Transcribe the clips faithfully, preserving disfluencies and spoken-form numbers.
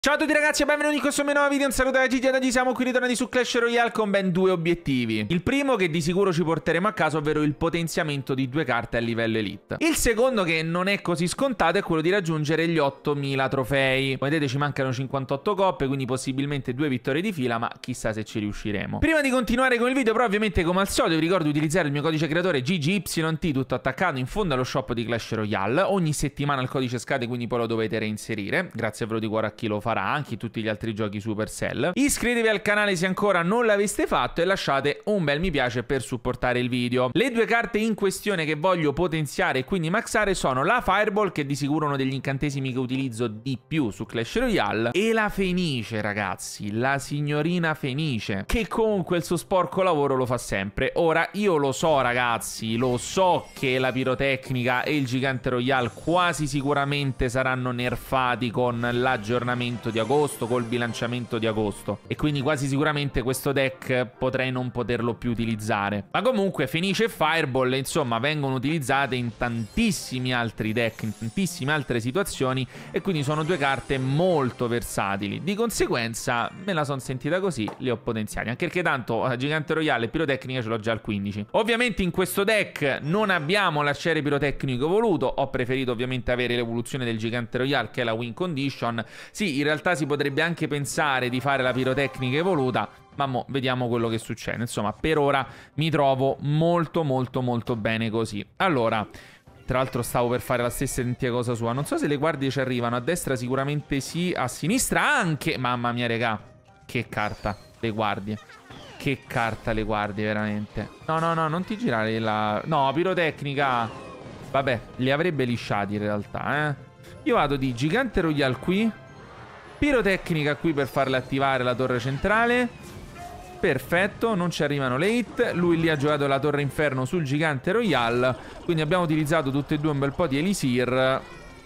Ciao a tutti ragazzi e benvenuti in questo mio nuovo video, un saluto da Gigi e da G, siamo qui ritornati su Clash Royale con ben due obiettivi. Il primo che di sicuro ci porteremo a casa, ovvero il potenziamento di due carte a livello elite. Il secondo che non è così scontato è quello di raggiungere gli ottomila trofei. Come vedete ci mancano cinquantotto coppe, quindi possibilmente due vittorie di fila, ma chissà se ci riusciremo. Prima di continuare con il video però ovviamente come al solito vi ricordo di utilizzare il mio codice creatore G G Y T, tutto attaccato in fondo allo shop di Clash Royale. Ogni settimana il codice scade, quindi poi lo dovete reinserire. Grazie davvero di cuore a chi lo fa, anche tutti gli altri giochi Supercell. Iscrivetevi al canale se ancora non l'aveste fatto e lasciate un bel mi piace per supportare il video. Le due carte in questione che voglio potenziare e quindi maxare sono la Fireball, che è di sicuro uno degli incantesimi che utilizzo di più su Clash Royale, e la Fenice, ragazzi, la signorina Fenice, che comunque il suo sporco lavoro lo fa sempre. Ora io lo so ragazzi, lo so che la pirotecnica e il gigante royale quasi sicuramente saranno nerfati con l'aggiornamento di agosto, col bilanciamento di agosto, e quindi quasi sicuramente questo deck potrei non poterlo più utilizzare. Ma comunque Fenice e Fireball insomma vengono utilizzate in tantissimi altri deck, in tantissime altre situazioni, e quindi sono due carte molto versatili. Di conseguenza me la sono sentita così, le ho potenziate, anche perché tanto a gigante royale e pirotecnica ce l'ho già al quindici. Ovviamente in questo deck non abbiamo l'arciere pirotecnico evoluto, ho preferito ovviamente avere l'evoluzione del gigante royale che è la win condition. Sì, in realtà si potrebbe anche pensare di fare la pirotecnica evoluta, ma mo vediamo quello che succede. Insomma, per ora mi trovo molto molto molto bene così. Allora, tra l'altro stavo per fare la stessa identica cosa sua. Non so se le guardie ci arrivano, a destra sicuramente sì, a sinistra anche. Mamma mia regà, che carta le guardie. Che carta le guardie veramente. No no no, non ti girare la... No, pirotecnica. Vabbè, li avrebbe lisciati in realtà, eh. Io vado di gigante royale qui, pirotecnica qui per farle attivare la torre centrale. Perfetto, non ci arrivano le hit. Lui lì ha giocato la torre inferno sul gigante royale, quindi abbiamo utilizzato tutte e due un bel po' di elisir.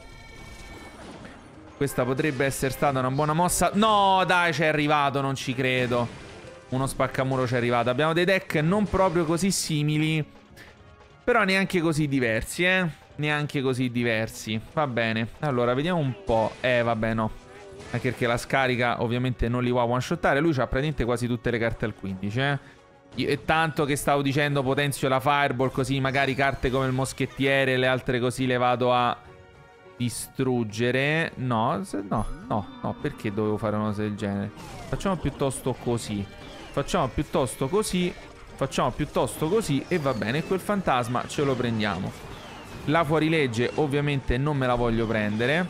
Questa potrebbe essere stata una buona mossa. No dai, ci è arrivato, non ci credo. Uno spaccamuro ci è arrivato. Abbiamo dei deck non proprio così simili, però neanche così diversi, eh. Neanche così diversi. Va bene, allora vediamo un po'. Eh vabbè no, anche perché la scarica ovviamente non li va a one shottare. Lui ha praticamente quasi tutte le carte al quindici, eh. E tanto che stavo dicendo potenzio la Fireball, così magari carte come il moschettiere e le altre così le vado a distruggere. No, no, no, no, perché dovevo fare una cosa del genere? Facciamo piuttosto così. Facciamo piuttosto così. Facciamo piuttosto così e va bene, quel fantasma ce lo prendiamo. La fuorilegge ovviamente non me la voglio prendere,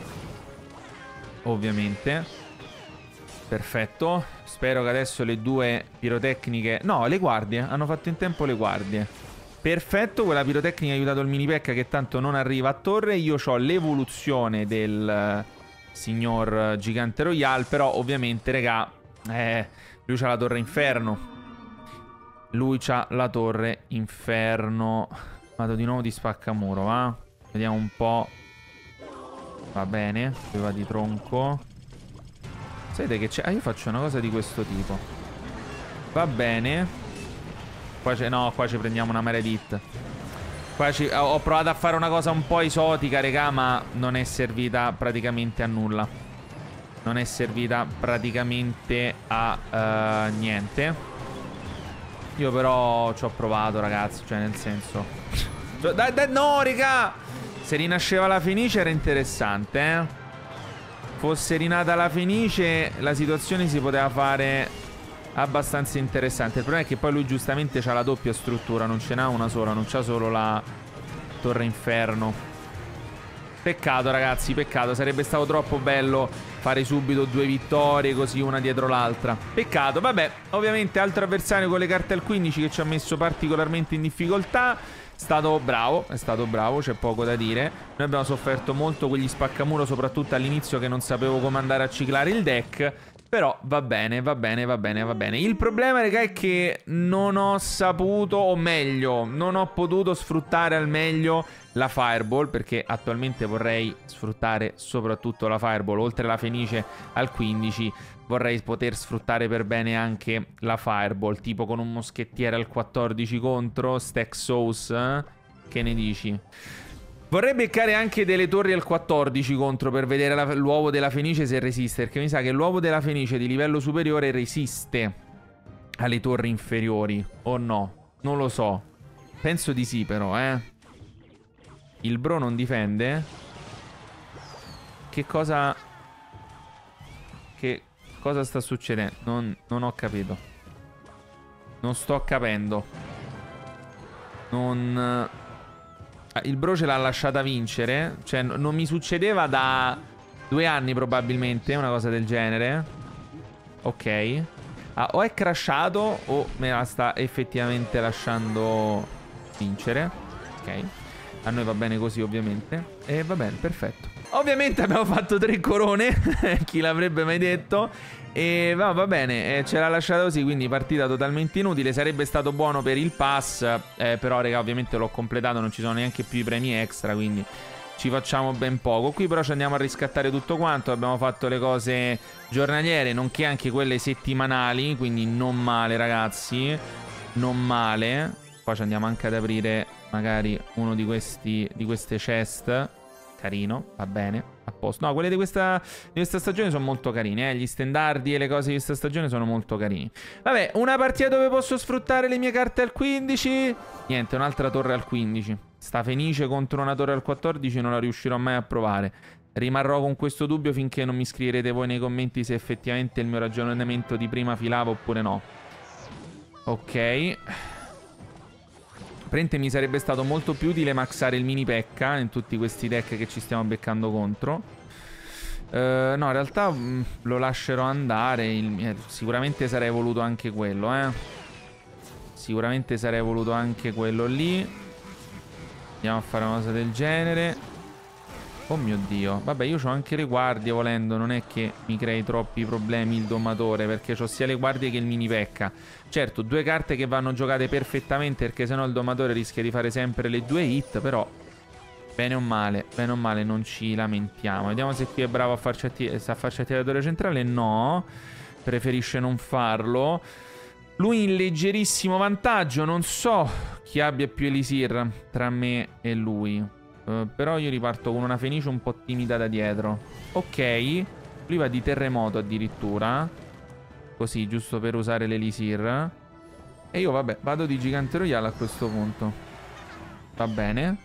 ovviamente. Perfetto. Spero che adesso le due pirotecniche... No, le guardie. Hanno fatto in tempo le guardie. Perfetto, quella pirotecnica ha aiutato il mini P E K.K.A che tanto non arriva a torre. Io ho l'evoluzione del signor gigante royale, però ovviamente, regà, eh, lui c'ha la torre inferno. Lui c'ha la torre inferno. Vado di nuovo di spaccamuro, va? Vediamo un po'. Va bene, qui va di tronco. Sapete che c'è? Ah, io faccio una cosa di questo tipo. Va bene. Qua c'è... No, qua ci prendiamo una Meredith. Qua ci... Ho provato a fare una cosa un po' esotica, regà, ma non è servita praticamente a nulla. Non è servita praticamente a uh, niente. Io però ci ho provato, ragazzi, cioè nel senso... Dai, dai, no, raga! Se rinasceva la Fenice era interessante, eh. Fosse rinata la Fenice, la situazione si poteva fare abbastanza interessante. Il problema è che poi lui giustamente c'ha la doppia struttura, non ce n'ha una sola, non c'ha solo la torre inferno. Peccato, ragazzi, peccato. Sarebbe stato troppo bello fare subito due vittorie così una dietro l'altra. Peccato, vabbè. Ovviamente altro avversario con le carte al quindici che ci ha messo particolarmente in difficoltà. È stato bravo, è stato bravo, c'è poco da dire. Noi abbiamo sofferto molto quegli spaccamuro, soprattutto all'inizio che non sapevo come andare a ciclare il deck. Però va bene, va bene, va bene, va bene. Il problema, raga, è che non ho saputo, o meglio, non ho potuto sfruttare al meglio la Fireball, perché attualmente vorrei sfruttare soprattutto la Fireball. Oltre alla Fenice al quindici, vorrei poter sfruttare per bene anche la Fireball, tipo con un moschettiere al quattordici contro, Stack Sauce, eh? Che ne dici? Vorrei beccare anche delle torri al quattordici contro per vedere l'uovo della Fenice se resiste, perché mi sa che l'uovo della Fenice di livello superiore resiste alle torri inferiori, o no? Non lo so. Penso di sì però, eh. Il bro non difende? Che cosa... Che cosa sta succedendo? Non, non ho capito. Non sto capendo. Non... Il bro ce l'ha lasciata vincere. Cioè, non mi succedeva da due anni probabilmente, una cosa del genere. Ok. Ah, o è crashato o me la sta effettivamente lasciando vincere. Ok. A noi va bene così, ovviamente. E va bene, perfetto. Ovviamente abbiamo fatto tre corone. Chi l'avrebbe mai detto? E va, va bene, eh, ce l'ha lasciata così, quindi partita totalmente inutile. Sarebbe stato buono per il pass, eh, però raga ovviamente l'ho completato, non ci sono neanche più i premi extra, quindi ci facciamo ben poco. Qui però ci andiamo a riscattare tutto quanto. Abbiamo fatto le cose giornaliere, nonché anche quelle settimanali, quindi non male ragazzi, non male. Poi ci andiamo anche ad aprire magari uno di questi, di queste chest. Carino, va bene, a posto. No, quelle di questa, di questa stagione sono molto carine, eh. Gli stendardi e le cose di questa stagione sono molto carini. Vabbè, una partita dove posso sfruttare le mie carte al quindici. Niente, un'altra torre al quindici. Sta Fenice contro una torre al quattordici non la riuscirò mai a provare. Rimarrò con questo dubbio finché non mi scriverete voi nei commenti se effettivamente il mio ragionamento di prima filava oppure no. Ok. Prende mi sarebbe stato molto più utile maxare il mini P.E.K.K.A in tutti questi deck che ci stiamo beccando contro. uh, No, in realtà mh, lo lascerò andare. il, eh, Sicuramente sarei voluto anche quello, eh Sicuramente sarei voluto anche quello lì. Andiamo a fare una cosa del genere. Oh mio Dio. Vabbè, io ho anche le guardie volendo. Non è che mi crei troppi problemi il domatore, perché ho sia le guardie che il mini P.E.K.K.A. Certo, due carte che vanno giocate perfettamente, perché sennò il domatore rischia di fare sempre le due hit. Però bene o male, bene o male non ci lamentiamo. Vediamo se qui è bravo a farci attivare, a farci attivare la torre centrale. No, preferisce non farlo. Lui in leggerissimo vantaggio. Non so chi abbia più elisir tra me e lui. Uh, però io riparto con una Fenice un po' timida da dietro. Ok. Lui va di terremoto addirittura. Così, giusto per usare l'elisir. E io vabbè, vado di gigante royale a questo punto. Va bene.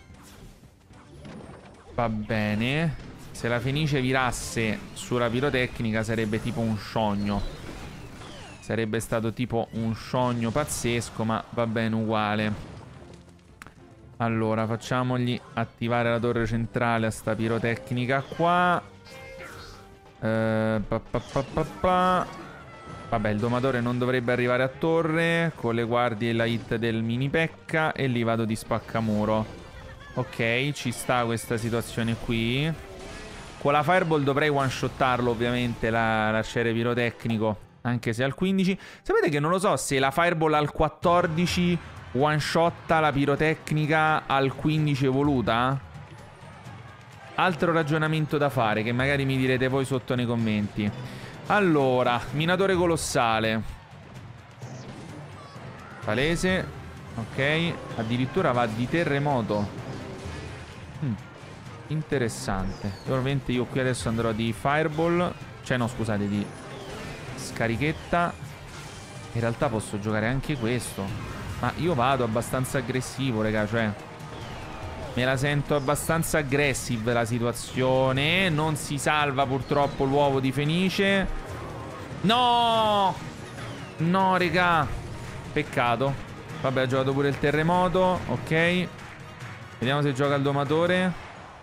Va bene. Se la Fenice virasse sulla pirotecnica sarebbe tipo un sciogno. Sarebbe stato tipo un sciogno pazzesco, ma va bene uguale. Allora, facciamogli attivare la torre centrale a sta pirotecnica qua. Eh, pa, pa, pa, pa, pa. Vabbè, il domatore non dovrebbe arrivare a torre. Con le guardie e la hit del mini P.E.K.K.A. E lì vado di spaccamuro. Ok, ci sta questa situazione qui. Con la Fireball dovrei one-shottarlo ovviamente, la, l'arciere pirotecnico, anche se al quindici. Sapete che non lo so se la Fireball al quattordici one-shotta la pirotecnica al quindici evoluta? Altro ragionamento da fare, che magari mi direte voi sotto nei commenti. Allora, minatore colossale. Palese. Ok. Addirittura va di terremoto. Hmm. Interessante. Ovviamente io qui adesso andrò di Fireball. Cioè no, scusate, di scarichetta. In realtà posso giocare anche questo. Ma io vado abbastanza aggressivo, raga, cioè me la sento abbastanza aggressive la situazione. Non si salva purtroppo l'uovo di Fenice. No! No, raga. Peccato. Vabbè, ha giocato pure il terremoto. Ok. Vediamo se gioca il domatore.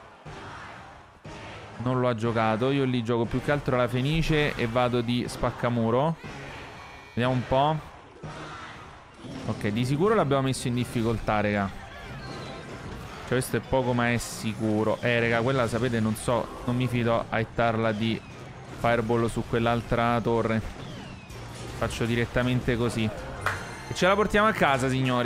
Non lo ha giocato. Io lì gioco più che altro la Fenice e vado di spaccamuro. Vediamo un po'. Ok, di sicuro l'abbiamo messo in difficoltà, raga. Cioè questo è poco ma è sicuro. Eh, raga, quella sapete, non so, non mi fido a hittarla di Fireball su quell'altra torre. Faccio direttamente così. E ce la portiamo a casa, signori.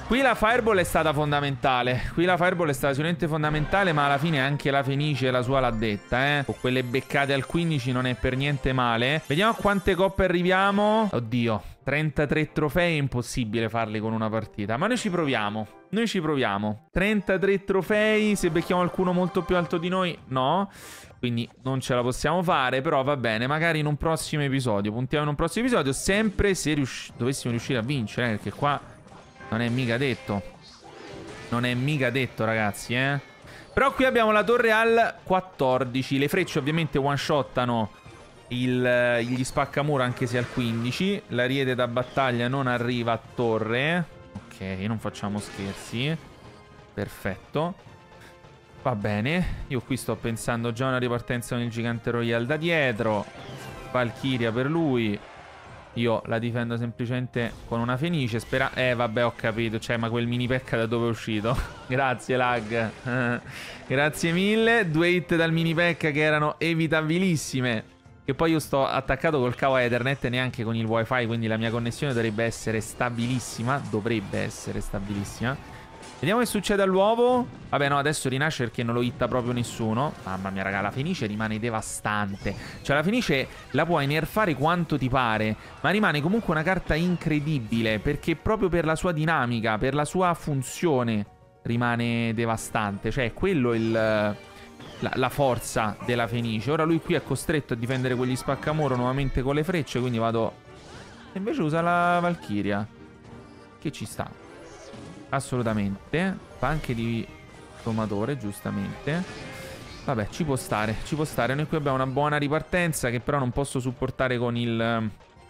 Qui la Fireball è stata fondamentale. Qui la Fireball è stata sicuramente fondamentale, ma alla fine anche la Fenice la sua l'ha detta, eh. Con quelle beccate al quindici non è per niente male. Vediamo a quante coppe arriviamo. Oddio, trentatré trofei è impossibile farli con una partita. Ma noi ci proviamo. Noi ci proviamo. trentatré trofei. Se becchiamo qualcuno molto più alto di noi, no. Quindi non ce la possiamo fare. Però va bene, magari in un prossimo episodio. Puntiamo in un prossimo episodio. Sempre se rius- dovessimo riuscire a vincere, eh, perché qua non è mica detto. Non è mica detto, ragazzi, eh. Però qui abbiamo la torre al quattordici. Le frecce ovviamente one-shottano il, gli spaccamuro anche se al quindici. L'ariete da battaglia non arriva a torre. Ok, non facciamo scherzi. Perfetto. Va bene. Io qui sto pensando già a una ripartenza con il gigante royale da dietro. Valkyria per lui. Io la difendo semplicemente con una Fenice. Spera... Eh, vabbè, ho capito. Cioè, ma quel mini pecca da dove è uscito? Grazie, lag. Grazie mille. Due hit dal mini pecca che erano evitabilissime. Che poi io sto attaccato col cavo Ethernet, neanche con il wifi. Quindi la mia connessione dovrebbe essere stabilissima. Dovrebbe essere stabilissima. Vediamo che succede all'uovo. Vabbè, no, adesso rinasce perché non lo hitta proprio nessuno. Mamma mia, raga, la Fenice rimane devastante. Cioè, la Fenice la puoi nerfare quanto ti pare, ma rimane comunque una carta incredibile, perché proprio per la sua dinamica, per la sua funzione, rimane devastante. Cioè, è quello il... La, la forza della Fenice. Ora lui qui è costretto a difendere quegli spaccamuro nuovamente con le frecce, quindi vado... E invece usa la Valkyria, che ci sta. Assolutamente. Fa anche di domatore, giustamente. Vabbè, ci può stare, ci può stare. Noi qui abbiamo una buona ripartenza che però non posso supportare con il...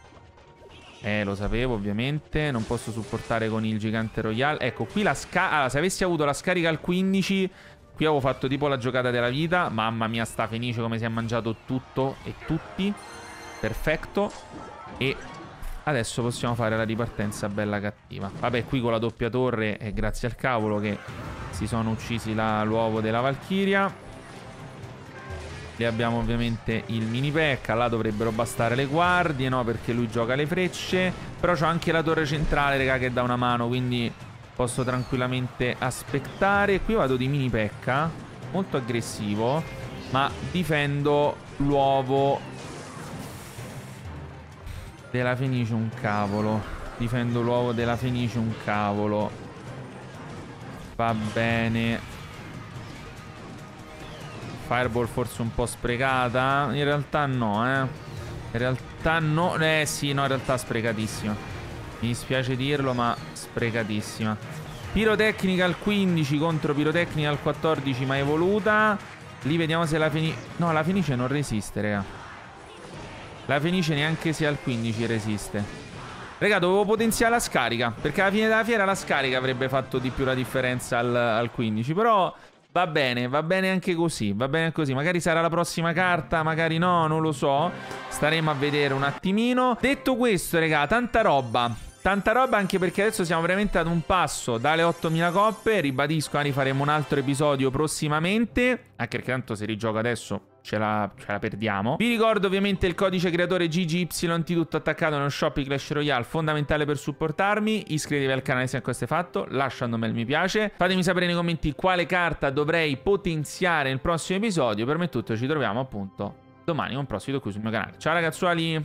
Eh, lo sapevo, ovviamente. Non posso supportare con il gigante royale. Ecco, qui la scarica... Allora, se avessi avuto la scarica al quindici, qui avevo fatto tipo la giocata della vita. Mamma mia, sta Fenice come si è mangiato tutto e tutti. Perfetto. E... adesso possiamo fare la ripartenza bella cattiva. Vabbè, qui con la doppia torre, e grazie al cavolo che si sono uccisi l'uovo della Valkyria. Lì abbiamo ovviamente il mini pecca. Là dovrebbero bastare le guardie, no? Perché lui gioca le frecce. Però c'ho anche la torre centrale, raga, che dà una mano, quindi posso tranquillamente aspettare. Qui vado di mini pecca, molto aggressivo, ma difendo l'uovo della Fenice un cavolo. Difendo l'uovo della Fenice un cavolo. Va bene. Fireball forse un po' sprecata. In realtà no, eh. In realtà no. Eh sì, no, in realtà sprecatissima. Mi dispiace dirlo, ma sprecatissima. Pirotecnica al quindici contro pirotecnica al quattordici, ma evoluta. Lì vediamo se la Fenice... No, la Fenice non resiste, raga. La Fenice neanche se al quindici resiste. Raga, dovevo potenziare la scarica, perché alla fine della fiera la scarica avrebbe fatto di più la differenza al, al quindici. Però va bene, va bene anche così. Va bene così. Magari sarà la prossima carta, magari no, non lo so. Staremo a vedere un attimino. Detto questo, raga, tanta roba. Tanta roba, anche perché adesso siamo veramente ad un passo dalle ottomila coppe. Ribadisco, magari faremo un altro episodio prossimamente, anche perché tanto se rigioca adesso ce la, ce la perdiamo. Vi ricordo ovviamente il codice creatore G G Y T tutto attaccato nello shop di Clash Royale, fondamentale per supportarmi. Iscrivetevi al canale se ancora questo è fatto, lasciando un bel mi piace. Fatemi sapere nei commenti quale carta dovrei potenziare nel prossimo episodio. Per me è tutto, ci troviamo appunto domani con un prossimo video qui sul mio canale. Ciao ragazzuoli!